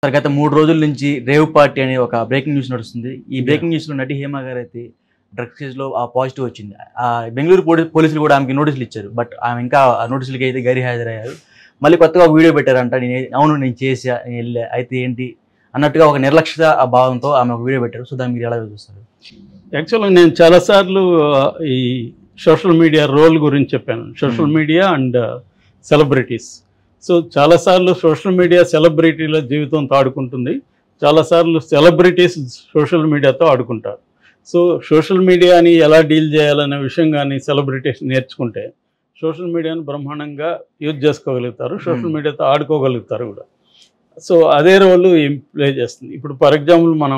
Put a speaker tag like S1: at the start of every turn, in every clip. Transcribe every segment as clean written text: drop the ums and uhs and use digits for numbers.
S1: గత 3 రోజుల నుంచి రేవ్ పార్టీ అనే ఒక బ్రేకింగ్ న్యూస్ నడుస్తుంది. ఈ బ్రేకింగ్ న్యూస్లో నటి హేమ గారు అయితే డ్రగ్స్ కేసులో పాజిటివ్ వచ్చింది. బెంగళూరు పోలీసులు కూడా ఆమెకి నోటీసులు ఇచ్చారు. బట్ ఆమె ఇంకా ఆ నోటీసులకి అయితే గైర్ హాజరయ్యారు. మళ్ళీ కొత్తగా ఒక వీడియో పెట్టారంట. నేను చేసా, నేను వెళ్ళా, అయితే ఏంటి అన్నట్టుగా ఒక నిర్లక్ష్య భావంతో ఆమె ఒక వీడియో పెట్టారు. సో దాన్ని మీరు ఎలా చూస్తారు?
S2: యాక్చువల్గా నేను చాలాసార్లు ఈ సోషల్ మీడియా రోల్ గురించి చెప్పాను. Social media and celebrities. So చాలాసార్లు సోషల్ మీడియా సెలబ్రిటీల జీవితంతో ఆడుకుంటుంది, చాలాసార్లు సెలబ్రిటీస్ సోషల్ మీడియాతో ఆడుకుంటారు. సో సోషల్ మీడియాని ఎలా డీల్ చేయాలనే విషయం కానీ సెలబ్రిటీస్ నేర్చుకుంటే సోషల్ మీడియాను బ్రహ్మాండంగా యూజ్ చేసుకోగలుగుతారు, సోషల్ మీడియాతో ఆడుకోగలుగుతారు కూడా. సో అదే రోలు ప్లే చేస్తుంది. ఇప్పుడు ఫర్ ఎగ్జాంపుల్ మనం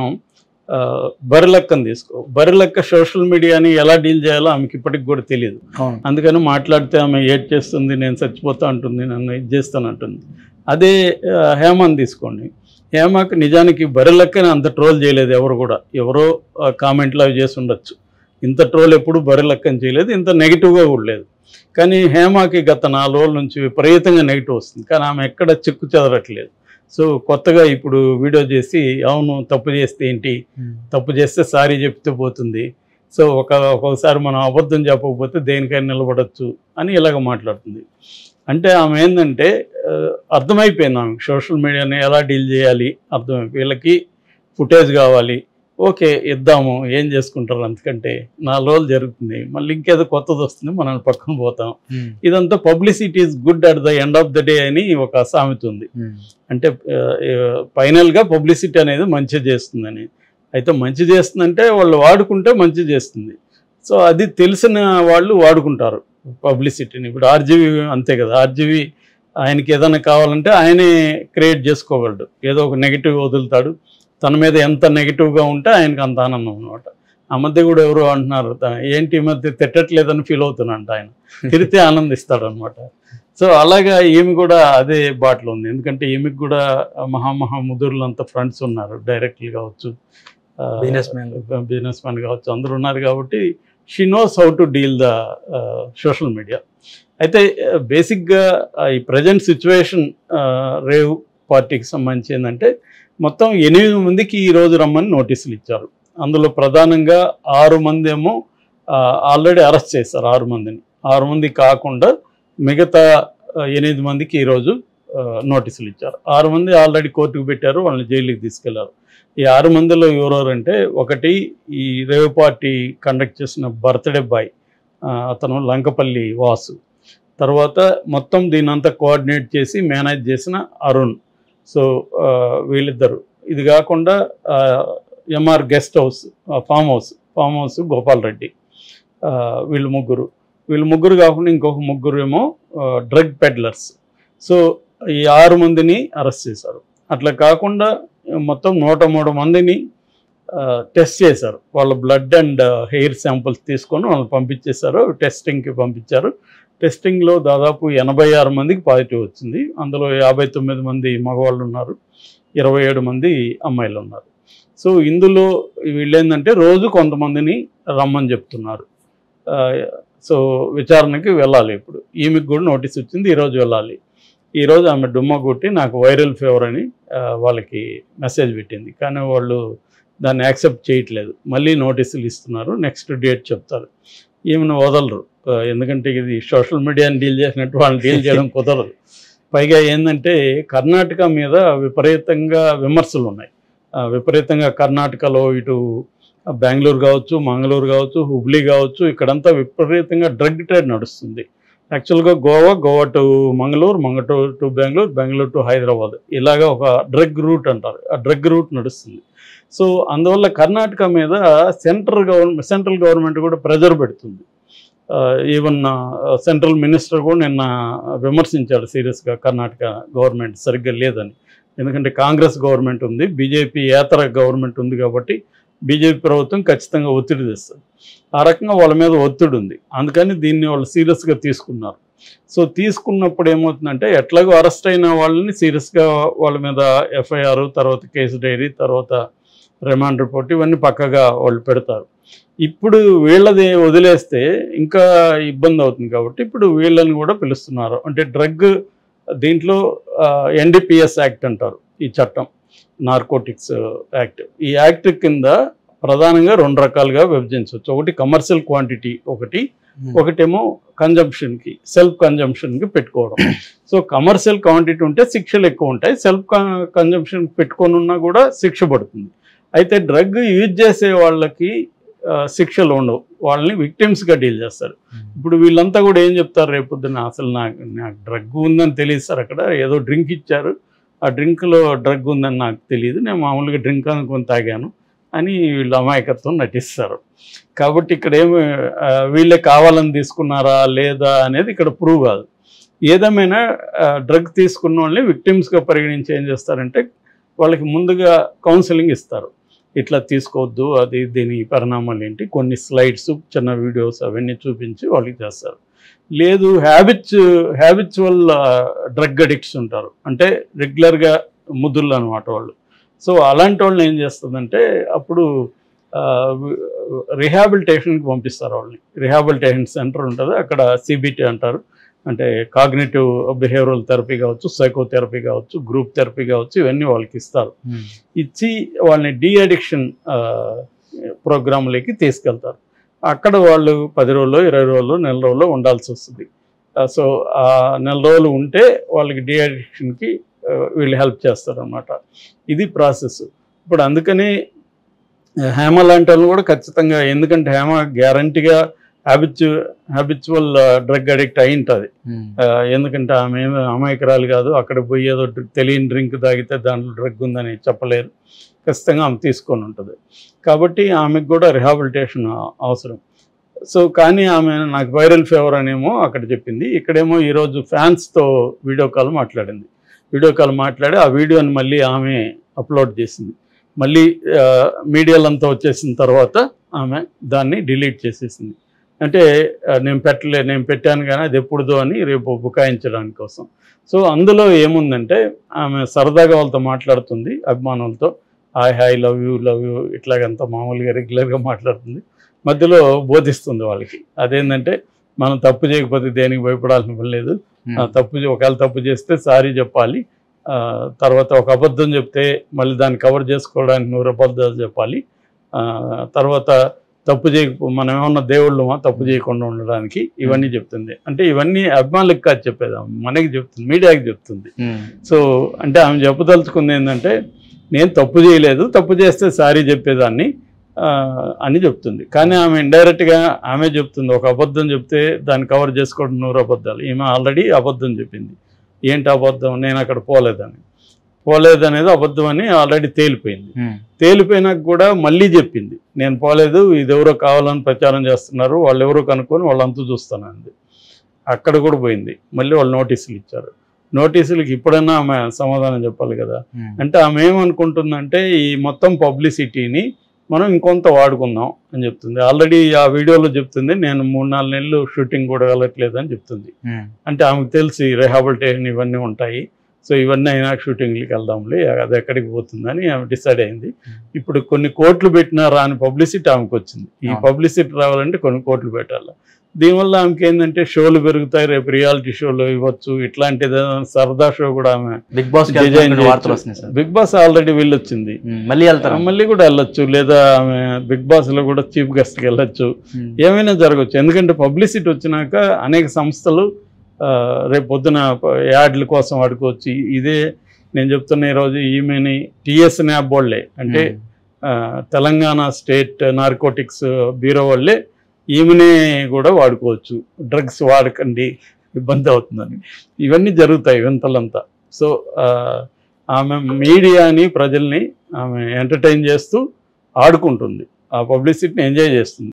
S2: బరిలక్కని తీసుకో. బరిలక్క సోషల్ మీడియాని ఎలా డీల్ చేయాలో ఆమెకి ఇప్పటికి కూడా తెలియదు. అందుకని మాట్లాడితే ఆమె ఏడ్ చేస్తుంది, నేను చచ్చిపోతా అంటుంది, నన్ను ఇది చేస్తాను అంటుంది. అదే హేమని తీసుకోండి. హేమకి నిజానికి బరిలక్కని అంత ట్రోల్ చేయలేదు ఎవరు కూడా. ఎవరో కామెంట్లు అవి చేసి ఉండొచ్చు. ఇంత ట్రోల్ ఎప్పుడు బరిలక్కని చేయలేదు, ఇంత నెగిటివ్గా కూడా లేదు. కానీ హేమకి గత 4 రోజుల నుంచి విపరీతంగా నెగిటివ్ వస్తుంది. కానీ ఆమె ఎక్కడ చెక్కు చెదరట్లేదు. సో కొత్తగా ఇప్పుడు వీడియో చేసి, అవును తప్పు చేస్తే ఏంటి, తప్పు చేస్తే సారీ చెప్తే పోతుంది, సో ఒక్కొక్కసారి మనం అబద్ధం చెప్పకపోతే దేనికైనా నిలబడచ్చు అని ఇలాగ మాట్లాడుతుంది. అంటే ఆమె ఏంటంటే అర్థమైపోయింది ఆమె సోషల్ మీడియాని ఎలా డీల్ చేయాలి అర్థమైపోయి. వీళ్ళకి ఫుటేజ్ కావాలి, ఓకే ఇద్దాము, ఏం చేసుకుంటారు, అంతకంటే 4 రోజులు జరుగుతుంది, మళ్ళీ ఇంకేదో కొత్తది వస్తుంది, మనం పక్కన పోతాం. ఇదంతా publicity is good at the end of the day అని ఒక సామెత ఉంది. అంటే ఫైనల్గా పబ్లిసిటీ అనేది మంచి చేస్తుందని. అయితే మంచి చేస్తుందంటే వాళ్ళు వాడుకుంటే మంచి చేస్తుంది. సో అది తెలిసిన వాళ్ళు వాడుకుంటారు పబ్లిసిటీని. ఇప్పుడు ఆర్జీవి అంతే కదా. ఆర్జీవి ఆయనకి ఏదైనా కావాలంటే ఆయనే క్రియేట్ చేసుకోగలడు. ఏదో ఒక నెగిటివ్ వదులుతాడు, తన మీద ఎంత నెగిటివ్గా ఉంటే ఆయనకు అంత ఆనందం అనమాట. ఆ మధ్య కూడా ఎవరు అంటున్నారు, ఏంటి ఈ మధ్య తిట్టట్లేదని ఫీల్ అవుతున్నాడంట ఆయన, తిరిగితే ఆనందిస్తాడు అనమాట. సో అలాగా ఈమె కూడా అదే బాటలో ఉంది. ఎందుకంటే ఈమెకు కూడా ముదురులంతా ఫ్రెండ్స్ ఉన్నారు, డైరెక్టర్లు కావచ్చు, బిజినెస్ మ్యాన్ కావచ్చు, అందరూ ఉన్నారు. కాబట్టి she knows how to deal the social media. అయితే బేసిక్గా ఈ ప్రజెంట్ సిచ్యువేషన్ రేవ్ పార్టీకి సంబంధించి ఏంటంటే మొత్తం 8 మందికి ఈరోజు రమ్మని నోటీసులు ఇచ్చారు. అందులో ప్రధానంగా 6 మంది ఏమో ఆల్రెడీ అరెస్ట్ చేశారు. 6 మందిని, 6 మంది కాకుండా మిగతా 8 మందికి ఈరోజు నోటీసులు ఇచ్చారు. 6 మంది ఆల్రెడీ కోర్టుకు పెట్టారు, వాళ్ళని జైలుకి తీసుకెళ్లారు. ఈ 6 మందిలో ఎవరెవరంటే, ఒకటి ఈ రేవ్ పార్టీ కండక్ట్ చేసిన బర్త్డే బాయ్, అతను లంకపల్లి వాసు. తర్వాత మొత్తం దీనంతా కోఆర్డినేట్ చేసి మేనేజ్ చేసిన అరుణ్. సో వీళ్ళిద్దరు. ఇది కాకుండా MR guest house, farm house Gopal Reddy, వీళ్ళు ముగ్గురు కాకుండా ఇంకొక ముగ్గురు ఏమో డ్రగ్ పెడ్లర్స్. సో ఈ 6 మందిని అరెస్ట్ చేశారు. అట్లా కాకుండా మొత్తం 103 మందిని టెస్ట్ చేశారు. వాళ్ళ బ్లడ్ అండ్ హెయిర్ శాంపుల్స్ తీసుకొని వాళ్ళని పంపించేశారు, టెస్టింగ్కి పంపించారు. టెస్టింగ్లో దాదాపు 86 మందికి పాజిటివ్ వచ్చింది. అందులో 59 మంది మగవాళ్ళు ఉన్నారు, 27 మంది అమ్మాయిలు ఉన్నారు. సో ఇందులో వీళ్ళు ఏంటంటే రోజు కొంతమందిని రమ్మని చెప్తున్నారు. సో విచారణకి వెళ్ళాలి. ఇప్పుడు ఈమెకు కూడా నోటీస్ వచ్చింది, ఈరోజు వెళ్ళాలి. ఈరోజు ఆమె డుమ్మ కొట్టి నాకు వైరల్ ఫీవర్ అని వాళ్ళకి మెసేజ్ పెట్టింది. కానీ వాళ్ళు దాన్ని యాక్సెప్ట్ చేయట్లేదు. మళ్ళీ నోటీసులు ఇస్తున్నారు, నెక్స్ట్ డేట్ చెప్తారు. ఈమెను వదలరు, ఎందుకంటే ఇది సోషల్ మీడియాని డీల్ చేసినట్టు వాళ్ళని డీల్ చేయడం కుదరదు. పైగా ఏంటంటే కర్ణాటక మీద విపరీతంగా విమర్శలు ఉన్నాయి. విపరీతంగా కర్ణాటకలో ఇటు బెంగళూరు కావచ్చు, మంగళూరు కావచ్చు, హుబ్లీ కావచ్చు, ఇక్కడంతా విపరీతంగా డ్రగ్ ట్రేడ్ నడుస్తుంది. యాక్చువల్గా Goa to Mangaluru to Bengaluru to Hyderabad, ఇలాగా ఒక డ్రగ్ రూట్ అంటారు. ఆ డ్రగ్ రూట్ నడుస్తుంది. సో అందువల్ల కర్ణాటక మీద సెంట్రల్ గవర్నమెంట్ కూడా ప్రెజర్ పెడుతుంది. ఈవెన్ సెంట్రల్ మినిస్టర్ కూడా నిన్న విమర్శించాడు సీరియస్గా, కర్ణాటక గవర్నమెంట్ సరిగ్గా లేదని. ఎందుకంటే కాంగ్రెస్ గవర్నమెంట్ ఉంది, బీజేపీ ఏతర గవర్నమెంట్ ఉంది. కాబట్టి బీజేపీ ప్రభుత్వం ఖచ్చితంగా ఒత్తిడి తెస్తుంది. ఆ రకంగా వాళ్ళ మీద ఒత్తిడి ఉంది. అందుకని దీన్ని వాళ్ళు సీరియస్గా తీసుకున్నారు. సో తీసుకున్నప్పుడు ఏమవుతుందంటే, ఎట్లాగో అరెస్ట్ అయిన వాళ్ళని సీరియస్గా వాళ్ళ మీద ఎఫ్ఐఆర్, తర్వాత కేసు డైరీ, తర్వాత రిమాండ్ రిపోర్ట్, ఇవన్నీ పక్కగా వాళ్ళు పెడతారు. ఇప్పుడు వీళ్ళది వదిలేస్తే ఇంకా ఇబ్బంది అవుతుంది. కాబట్టి ఇప్పుడు వీళ్ళని కూడా పిలుస్తున్నారు. అంటే డ్రగ్ దీంట్లో ఎన్డీపీఎస్ యాక్ట్ అంటారు ఈ చట్టం. Narcotics act. ఈ యాక్ట్ కింద ప్రధానంగా 2 రకాలుగా విభజించవచ్చు. ఒకటి కమర్షియల్ క్వాంటిటీ, ఒకటేమో కన్జంప్షన్కి, సెల్ఫ్ కన్జంప్షన్కి పెట్టుకోవడం. సో కమర్షియల్ క్వాంటిటీ ఉంటే శిక్షలు ఎక్కువ ఉంటాయి, సెల్ఫ్ కన్జంప్షన్కి పెట్టుకొని ఉన్నా కూడా శిక్ష పడుతుంది. అయితే డ్రగ్ యూజ్ చేసే వాళ్ళకి శిక్షలు ఉండవు, వాళ్ళని విక్టిమ్స్గా డీల్ చేస్తారు. ఇప్పుడు వీళ్ళంతా కూడా ఏం చెప్తారు, రేపొద్దున అసలు నాకు డ్రగ్ ఉందని తెలియదు సార్, అక్కడ ఏదో డ్రింక్ ఇచ్చారు, ఆ డ్రింక్లో డ్రగ్ ఉందని నాకు తెలియదు, నేను మామూలుగా డ్రింక్ అనుకొని తాగాను అని వీళ్ళు అమాయకత్వం నటిస్తారు. కాబట్టి ఇక్కడ ఏమి వీళ్ళే కావాలని తీసుకున్నారా లేదా అనేది ఇక్కడ ప్రూవ్ కాదు. ఏదేమైనా డ్రగ్ తీసుకున్న వాళ్ళని విక్టిమ్స్గా పరిగణించి ఏం చేస్తారంటే వాళ్ళకి ముందుగా కౌన్సిలింగ్ ఇస్తారు, ఇట్లా తీసుకోవద్దు, అది దీని పరిణామాలు ఏంటి, కొన్ని స్లైడ్స్, చిన్న వీడియోస్ అవన్నీ చూపించి వాళ్ళకి చేస్తారు. లేదు హ్యాబిచువల్ డ్రగ్ అడిక్ట్స్ ఉంటారు, అంటే రెగ్యులర్గా ముద్దులు అనమాట వాళ్ళు. సో అలాంటి వాళ్ళని ఏం చేస్తుందంటే అప్పుడు రిహాబిలిటేషన్కి పంపిస్తారు వాళ్ళని. రిహాబిలిటేషన్ సెంటర్ ఉంటుంది, అక్కడ CBT అంటారు, అంటే కాగ్నిటివ్ బిహేవియరల్ థెరపీ కావచ్చు, సైకోథెరపీ కావచ్చు, గ్రూప్ థెరపీ కావచ్చు, ఇవన్నీ వాళ్ళకి ఇస్తారు. ఇచ్చి వాళ్ళని డీ అడిక్షన్ ప్రోగ్రాంలోకి తీసుకెళ్తారు. అక్కడ వాళ్ళు 10 రోజులు, 20 రోజులు, నెల రోజులు ఉండాల్సి వస్తుంది. సో ఆ నెల రోజులు ఉంటే వాళ్ళకి డీ అడిక్షన్కి వీళ్ళు హెల్ప్ చేస్తారు అన్నమాట. ఇది ప్రాసెస్. ఇప్పుడు అందుకని హేమ లాంటి వాళ్ళు కూడా ఖచ్చితంగా, ఎందుకంటే హేమ గ్యారంటీగా హ్యాబిచువల్ డ్రగ్ అడిక్ట్ అయి ఉంటుంది. ఎందుకంటే ఆమె అమాయకురాలు కాదు, అక్కడ పోయి ఏదో తెలియని డ్రింక్ తాగితే దాంట్లో డ్రగ్ ఉందని చెప్పలేరు, ఖచ్చితంగా ఆమె తీసుకొని ఉంటుంది. కాబట్టి ఆమెకు కూడా రిహాబిలిటేషన్ అవసరం. సో కానీ ఆమె నాకు వైరల్ ఫీవర్ అనేమో అక్కడ చెప్పింది, ఇక్కడేమో ఈరోజు ఫ్యాన్స్తో వీడియో కాల్ మాట్లాడి ఆ వీడియోని మళ్ళీ ఆమె అప్లోడ్ చేసింది. మళ్ళీ మీడియాలంతా వచ్చేసిన తర్వాత ఆమె దాన్ని డిలీట్ చేసేసింది. అంటే నేను పెట్టాను కానీ అది ఎప్పుడుదో అని రేపు బుకాయించడానికి కోసం. సో అందులో ఏముందంటే ఆమె సరదాగా వాళ్ళతో మాట్లాడుతుంది, అభిమానులతో, హాయ్ లవ్ యూ ఇట్లాగంతా మామూలుగా రెగ్యులర్గా మాట్లాడుతుంది. మధ్యలో బోధిస్తుంది వాళ్ళకి, అదేంటంటే మనం తప్పు చేయకపోతే దేనికి భయపడాల్సిన పని లేదు, ఒకవేళ తప్పు చేస్తే సారీ చెప్పాలి, తర్వాత ఒక అబద్ధం చెప్తే మళ్ళీ దాన్ని కవర్ చేసుకోవడానికి 100 అబద్ధాలు చెప్పాలి, తర్వాత మనం ఏమన్నా దేవుళ్ళమా తప్పు చేయకుండా ఉండడానికి, ఇవన్నీ చెప్తుంది. అంటే ఇవన్నీ అభిమానులకు కాదు చెప్పేది, మనకి చెప్తుంది, మీడియాకి చెప్తుంది. సో అంటే ఆమె చెప్పదలుచుకుంది ఏంటంటే నేను తప్పు చేయలేదు, తప్పు చేస్తే సారీ చెప్పేదాన్ని అని చెప్తుంది. కానీ ఆమె ఇండైరెక్ట్గా ఆమె చెప్తుంది, ఒక అబద్ధం చెప్తే దాన్ని కవర్ చేసుకోవడం 100 అబద్ధాలు. ఈమె ఆల్రెడీ అబద్ధం చెప్పింది. ఏంటి అబద్ధం, నేను అక్కడ పోలేదనేది అబద్ధం అని ఆల్రెడీ తేలిపోయింది. తేలిపోయినాక కూడా మళ్ళీ చెప్పింది, నేను పోలేదు, ఇది ఎవరో కావాలని ప్రచారం చేస్తున్నారు, వాళ్ళు ఎవరో కనుక్కొని వాళ్ళంతా చూస్తానంది. అక్కడ కూడా పోయింది. మళ్ళీ వాళ్ళు నోటీసులు ఇచ్చారు. నోటీసులకి ఇప్పుడైనా ఆమె సమాధానం చెప్పాలి కదా. అంటే ఆమె ఏమనుకుంటుందంటే ఈ మొత్తం పబ్లిసిటీని మనం ఇంకొంత వాడుకుందాం అని చెప్తుంది. ఆల్రెడీ ఆ వీడియోలో చెప్తుంది, నేను 3-4 నెలలు షూటింగ్ కూడా వెళ్ళట్లేదు అని చెప్తుంది. అంటే ఆమెకు తెలిసి రిహాబిలిటేషన్ ఇవన్నీ ఉంటాయి, సో ఇవన్నీ అయినా షూటింగ్లకి వెళ్దాంలే, అది ఎక్కడికి పోతుందని ఆమె డిసైడ్ అయింది. ఇప్పుడు కొన్ని కోట్లు పెట్టినా రాని పబ్లిసిటీ ఆమెకు వచ్చింది. ఈ పబ్లిసిటీ రావాలంటే కొన్ని కోట్లు పెట్టాలి. దీనివల్ల ఆమెకి ఏంటంటే షోలు పెరుగుతాయి, రేపు రియాలిటీ షోలు ఇవ్వచ్చు, ఇట్లాంటిది సరదా షో కూడా ఆమె బిగ్ బాస్ ఆల్రెడీ వెళ్ళొచ్చింది, మళ్ళీ కూడా వెళ్ళొచ్చు, లేదా ఆమె బిగ్ బాస్ లో కూడా చీఫ్ గెస్ట్కి వెళ్ళొచ్చు, ఏమైనా జరగచ్చు. ఎందుకంటే పబ్లిసిటీ వచ్చినాక అనేక సంస్థలు రేపు పొద్దున యాడ్ల కోసం వాడుకోవచ్చు. ఇదే నేను చెప్తున్న ఈరోజు ఈమెని TS న్యాబ్ వాళ్ళే, అంటే తెలంగాణ స్టేట్ నార్కోటిక్స్ బ్యూరో వాళ్ళే ఈమెనే కూడా వాడుకోవచ్చు, డ్రగ్స్ వాడకండి ఇబ్బంది అవుతుందని. ఇవన్నీ జరుగుతాయి వింతలంతా. సో ఆమె మీడియాని, ప్రజల్ని ఆమె ఎంటర్టైన్ చేస్తూ ఆడుకుంటుంది, ఆ పబ్లిసిటీని ఎంజాయ్ చేస్తుంది.